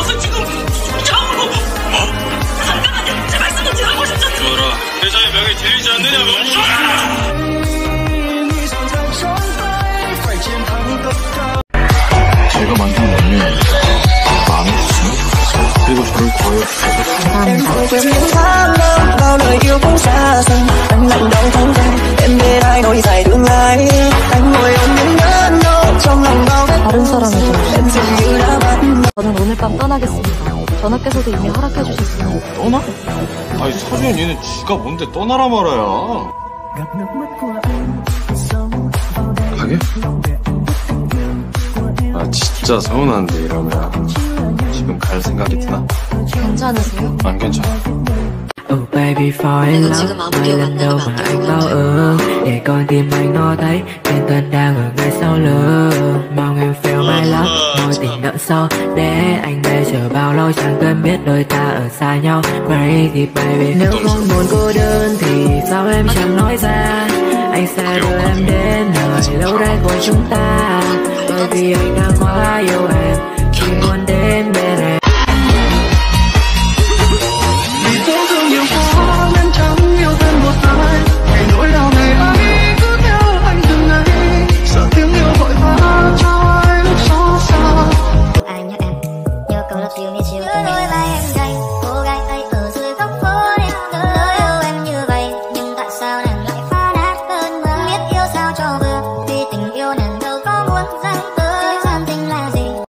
와서 지금 처음으로 잠깐만요. 제 말씀 좀 들어보고 싶죠. 들어라. 회사의 명예 지리지 않느냐 멈춰. 제가 만든 메뉴 마음에 드시면 그리고 저를 다른 사람에게 저는 오늘 밤 떠나겠습니다. 전하께서도 이미 허락해 주셨습니다. 떠나? 아니 서준 얘는 지가 뭔데 떠나라 말아야. 가게? 아 진짜 서운한데 이러면 지금 갈 생각이 드나? 괜찮으세요? 안 괜찮아. 내가 지금 아무 기억 안 나게 만들고 간다. để con tim anh nó thấy tên thân đang ở ngay sau lưng. Mong em feel my love, mối tình đậm sâu để anh bây giờ bao lâu chẳng cần biết đôi ta ở xa nhau. Crazy baby, nếu không muốn cô đơn thì sao em chẳng nói ra. Anh sẽ đưa em đến nơi lâu đài của chúng ta, bởi vì anh đang quá yêu em, chỉ muốn đến bên em.